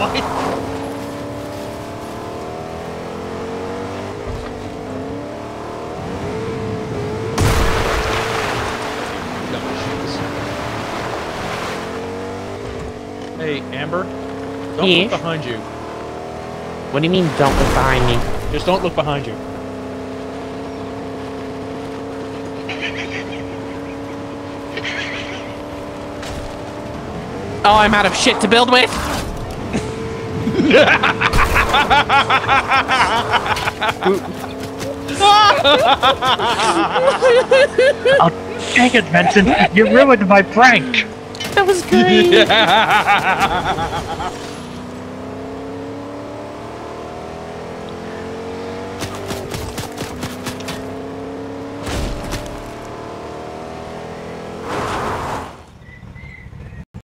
mind. Hey, Amber, don't look behind you. What do you mean, don't look behind me? Just don't look behind you. Oh, I'm out of shit to build with! Oh, dang it, Vincent! You ruined my prank! That was great!